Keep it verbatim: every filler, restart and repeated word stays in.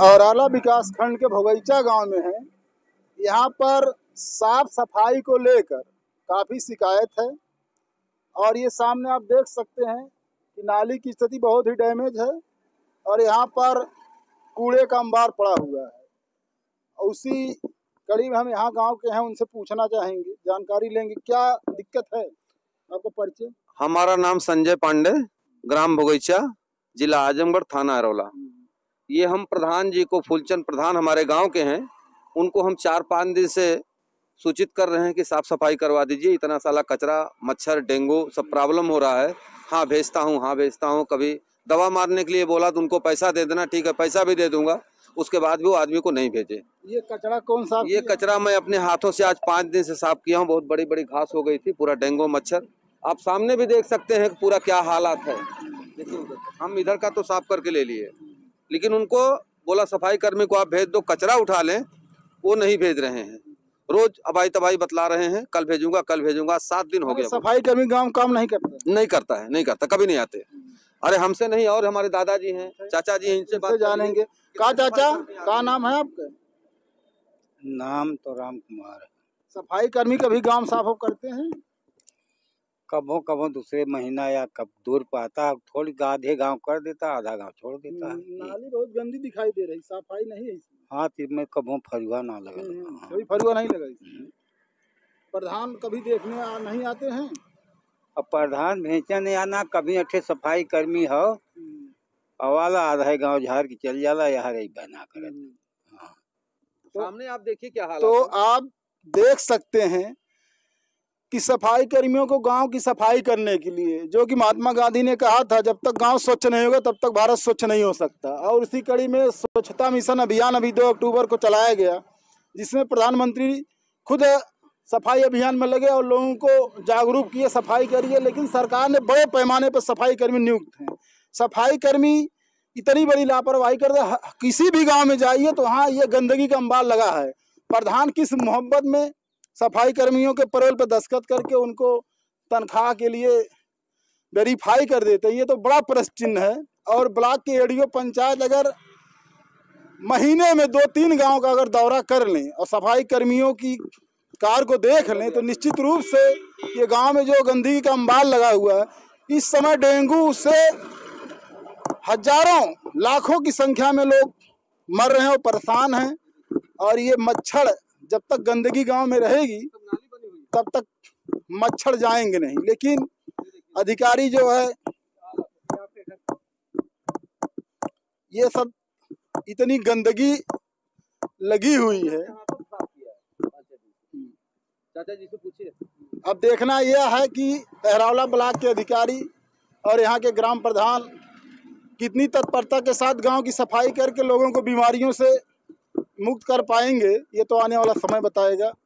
औराला विकास खंड के भोगैचा गांव में है। यहाँ पर साफ सफाई को लेकर काफ़ी शिकायत है और ये सामने आप देख सकते हैं कि नाली की स्थिति बहुत ही डैमेज है और यहाँ पर कूड़े का अंबार पड़ा हुआ है। उसी कड़ी में हम यहाँ गांव के हैं, उनसे पूछना चाहेंगे, जानकारी लेंगे क्या दिक्कत है। आपका परिचय? हमारा नाम संजय पांडे, ग्राम भोगैचा, जिला आजमगढ़, थाना अरौला। ये हम प्रधान जी को, फूलचंद प्रधान हमारे गांव के हैं, उनको हम चार पाँच दिन से सूचित कर रहे हैं कि साफ सफाई करवा दीजिए। इतना साला कचरा, मच्छर, डेंगू सब प्रॉब्लम हो रहा है। हाँ भेजता हूँ, हाँ भेजता हूँ। कभी दवा मारने के लिए बोला तो उनको पैसा दे देना, ठीक है पैसा भी दे दूंगा, उसके बाद भी वो आदमी को नहीं भेजे। ये कचरा कौन सा? ये कचरा मैं अपने हाथों से आज पाँच दिन से साफ किया हूँ। बहुत बड़ी बड़ी घास हो गई थी, पूरा डेंगू मच्छर, आप सामने भी देख सकते हैं पूरा क्या हालात है। देखिए हम इधर का तो साफ करके ले लिए, लेकिन उनको बोला सफाई कर्मी को आप भेज दो, कचरा उठा लें, वो नहीं भेज रहे हैं। रोज अबाई तबाई बतला रहे हैं, कल भेजूंगा कल भेजूंगा। सात दिन हो गया। सफाई कर्मी गांव काम नहीं करता? नहीं करता है, नहीं करता, कभी नहीं आते। अरे हमसे नहीं, और हमारे दादाजी हैं, चाचा जी हैं, इनसे बात जानेंगे। का चाचा का नाम है आपका? नाम तो राम कुमार है। सफाई कर्मी कभी गांव साफ करते हैं? कबो कबो दूसरे महीना या कब दूर पर आता, थोड़ी आधे गांव कर देता, आधा गांव छोड़ देता है। नाली बहुत गंदी दिखाई दे रही, सफाई नहीं है इसमें। हाँ, में कबो फरुआ ना लगा, कभी फरुआ नहीं लगा इसमें। प्रधान कभी देखने आ, नहीं आते हैं? अब प्रधान भेजा नहीं आना, कभी अठे सफाई कर्मी हो अवाला आधा गांव झाड़ के चल जाला, यहाँ रही बना कर। हाँ। तो सामने आप देखिए क्या हालत तो है। आप देख सकते हैं कि सफाई कर्मियों को गांव की सफाई करने के लिए, जो कि महात्मा गांधी ने कहा था, जब तक गांव स्वच्छ नहीं होगा तब तक भारत स्वच्छ नहीं हो सकता। और इसी कड़ी में स्वच्छता मिशन अभियान अभी दो अक्टूबर को चलाया गया, जिसमें प्रधानमंत्री खुद सफाई अभियान में लगे और लोगों को जागरूक किए, सफाई करिए। लेकिन सरकार ने बड़े पैमाने पर सफाई कर्मी नियुक्त हैं। सफाई कर्मी इतनी बड़ी लापरवाही कर दे, किसी भी गाँव में जाइए तो हाँ ये गंदगी का अंबार लगा है। प्रधान किस मोहब्बत में सफाई कर्मियों के पैरोल पर दस्तखत करके उनको तनख्वाह के लिए वेरीफाई कर देते हैं, ये तो बड़ा प्रश्न चिन्ह है। और ब्लॉक के एडीओ पंचायत अगर महीने में दो तीन गांव का अगर दौरा कर लें और सफाई कर्मियों की कार को देख लें तो निश्चित रूप से ये गांव में जो गंदगी का अंबार लगा हुआ है, इस समय डेंगू से हजारों लाखों की संख्या में लोग मर रहे हैं और परेशान हैं। और ये मच्छर जब तक गंदगी गांव में रहेगी तब तक मच्छर जाएंगे नहीं। लेकिन अधिकारी जो है ये सब इतनी गंदगी लगी हुई है। चाचा जी से पूछिए। अब देखना यह है कि अरौला ब्लॉक के अधिकारी और यहाँ के ग्राम प्रधान कितनी तत्परता के साथ गांव की सफाई करके लोगों को बीमारियों से मुक्त कर पाएंगे, ये तो आने वाला समय बताएगा।